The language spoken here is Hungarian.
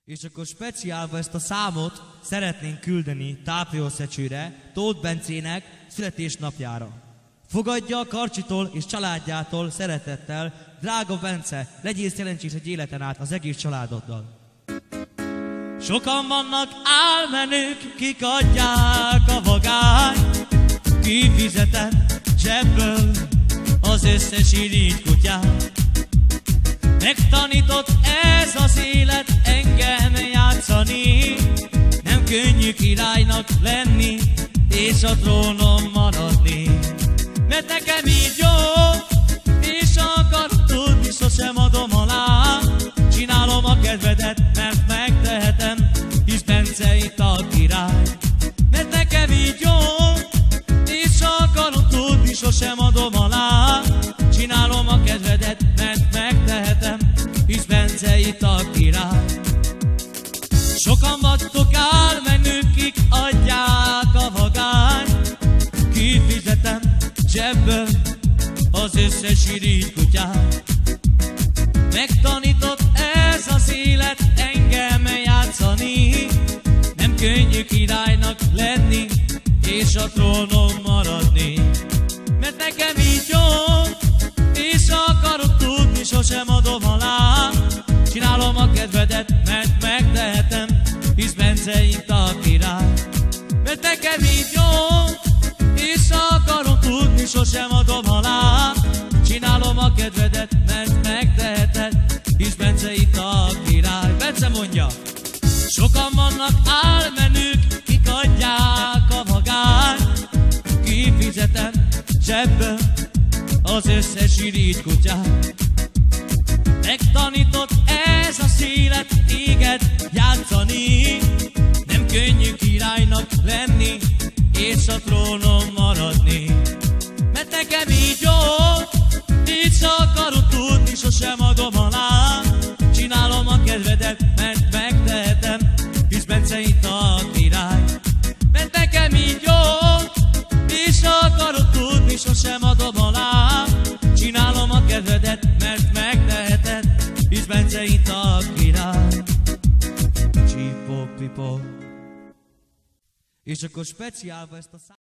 És akkor speciálva ezt a számot szeretnénk küldeni Tápjószecsőre, Tóth Bencének születésnapjára. Fogadja a Karcsitól és családjától szeretettel, drága Bence, legyél szerencsés egy életen át az egész családoddal. Sokan vannak álmenők, kik adják a vagányt, kifizetem zsebből az összes irigykutyát. Megtanított ez az élet engem játszani, nem könnyű királynak lenni, és a trónon maradni. Mert nekem így jó, és akarod tudni, sosem adom alá. Csinálom a kedvedet, mert megtehetem, hisz Bence itt a király. Mert nekem így jó, és akarod tudni, sosem adom alá. Csinálom a kedvedet, mert megtehetem, hisz Bence itt a király. Sokan vagytok álmenők, kik adják a vagányt, kifizetem zsebből az összes irigykutyát. Megtanított ez az élet engem játszani, nem könnyű királynak lenni, és a trónon maradni. Mert nekem így jó, és akarok tudni, sosem adom alá. Csinálom a kedvedet, mert megtehetem, hisz Bence itt a király. Mert nekem így jó, és akarok tudni, sosem adom alá. Csinálom a kedvedet, mert megteheted, hisz Bence itt a király. Bence mondja! Sokan vannak álmenők, kik adják a vagányt, kifizetem zsebből az összes irigykutyát. Megtanított ez az élet téged játszani, nem könnyű királynak lenni, és a trónon maradni. Mert nekem így jó, így akarod tudni, sosem adom alá. Csinálom a kedvedet, mert megtehetem, hisz Bence itt a király. Mert nekem így jó, és akarod tudni, sosem adom alá. Csinálom a kedvedet, mert megteheted, hisz Bence itt a király. Csipó-pipó. És akkor speciálva ezt a